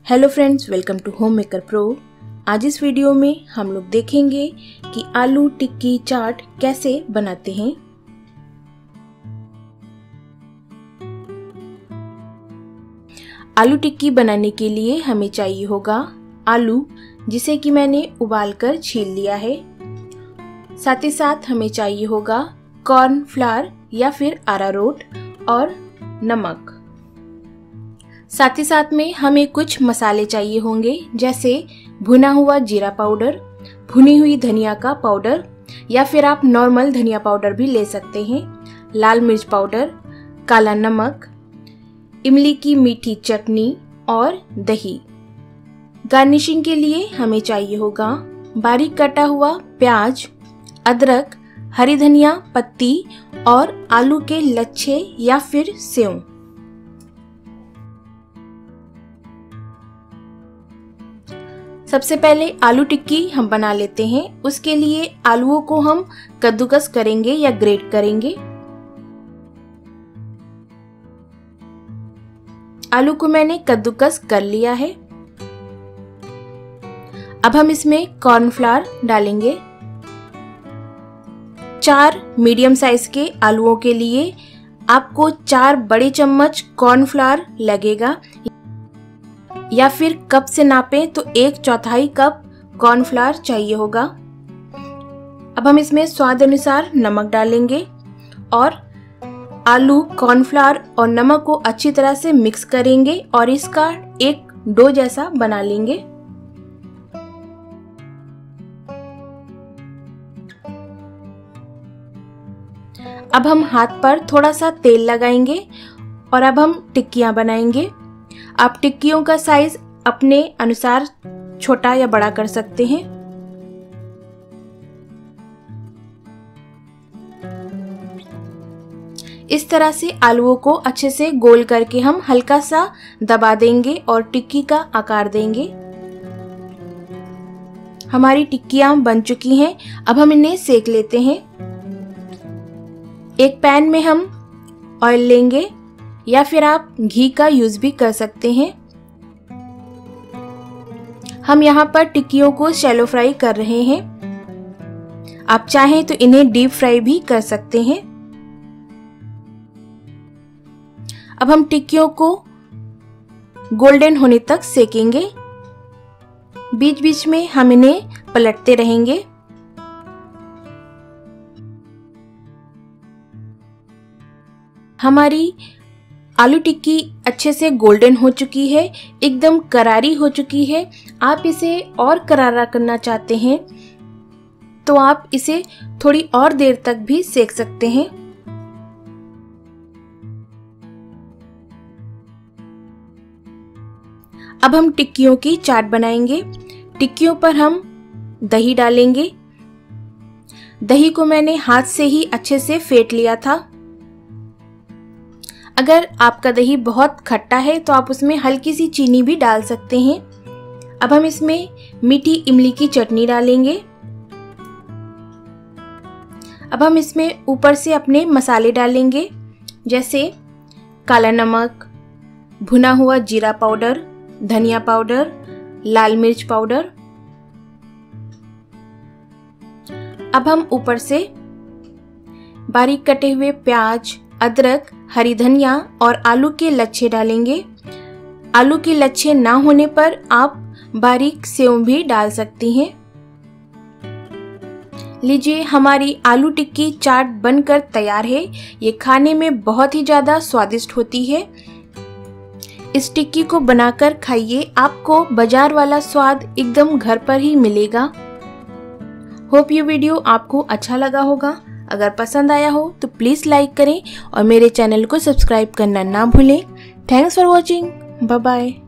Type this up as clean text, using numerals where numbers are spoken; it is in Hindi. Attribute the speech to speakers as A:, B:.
A: Hello friends, welcome to Home Maker Pro. आज इस वीडियो में हम लोग देखेंगे कि आलू टिक्की चाट कैसे बनाते हैं। आलू टिक्की बनाने के लिए हमें चाहिए होगा आलू, जिसे कि मैंने उबालकर छील लिया है। साथ ही साथ हमें चाहिए होगा कॉर्नफ्लावर या फिर अरारोट और नमक। साथ ही साथ में हमें कुछ मसाले चाहिए होंगे, जैसे भुना हुआ जीरा पाउडर, भुनी हुई धनिया का पाउडर या फिर आप नॉर्मल धनिया पाउडर भी ले सकते हैं, लाल मिर्च पाउडर, काला नमक, इमली की मीठी चटनी और दही। गार्निशिंग के लिए हमें चाहिए होगा बारीक कटा हुआ प्याज, अदरक, हरी धनिया पत्ती और आलू के लच्छे या फिर सेव। सबसे पहले आलू टिक्की हम बना लेते हैं। उसके लिए आलूओं को हम कद्दूकस करेंगे या ग्रेट करेंगे। आलू को मैंने कद्दूकस कर लिया है। अब हम इसमें कॉर्नफ्लावर डालेंगे। 4 मीडियम साइज के आलूओं के लिए आपको 4 बड़े चम्मच कॉर्नफ्लावर लगेगा, या फिर कप से नापें तो 1/4 कप कॉर्नफ्लावर चाहिए होगा। अब हम इसमें स्वाद अनुसार नमक डालेंगे और आलू, कॉर्नफ्लावर और नमक को अच्छी तरह से मिक्स करेंगे और इसका एक डो जैसा बना लेंगे। अब हम हाथ पर थोड़ा सा तेल लगाएंगे और अब हम टिक्कियां बनाएंगे। आप टिक्कियों का साइज अपने अनुसार छोटा या बड़ा कर सकते हैं। इस तरह से आलूओं को अच्छे से गोल करके हम हल्का सा दबा देंगे और टिक्की का आकार देंगे। हमारी टिक्कियां बन चुकी हैं। अब हम इन्हें सेक लेते हैं। एक पैन में हम ऑयल लेंगे या फिर आप घी का यूज भी कर सकते हैं। हम यहाँ पर टिक्कियों को शैलो फ्राई कर रहे हैं। आप चाहें तो इन्हें डीप फ्राई भी कर सकते हैं। अब हम टिक्कियों को गोल्डन होने तक सेकेंगे। बीच बीच में हम इन्हें पलटते रहेंगे। हमारी आलू टिक्की अच्छे से गोल्डन हो चुकी है, एकदम करारी हो चुकी है। आप इसे और करारा करना चाहते हैं तो आप इसे थोड़ी और देर तक भी सेक सकते हैं। अब हम टिक्कियों की चाट बनाएंगे। टिक्कियों पर हम दही डालेंगे। दही को मैंने हाथ से ही अच्छे से फेंट लिया था। अगर आपका दही बहुत खट्टा है तो आप उसमें हल्की सी चीनी भी डाल सकते हैं। अब हम इसमें मीठी इमली की चटनी डालेंगे। अब हम इसमें ऊपर से अपने मसाले डालेंगे, जैसे काला नमक, भुना हुआ जीरा पाउडर, धनिया पाउडर, लाल मिर्च पाउडर। अब हम ऊपर से बारीक कटे हुए प्याज, अदरक, हरी धनिया और आलू के लच्छे डालेंगे। आलू के लच्छे ना होने पर आप बारीक सेव भी डाल सकती हैं। लीजिए, हमारी आलू टिक्की चाट बनकर तैयार है। ये खाने में बहुत ही ज्यादा स्वादिष्ट होती है। इस टिक्की को बनाकर खाइए, आपको बाजार वाला स्वाद एकदम घर पर ही मिलेगा। होप ये वीडियो आपको अच्छा लगा होगा। अगर पसंद आया हो तो प्लीज़ लाइक करें और मेरे चैनल को सब्सक्राइब करना ना भूलें। Thanks for watching. Bye bye.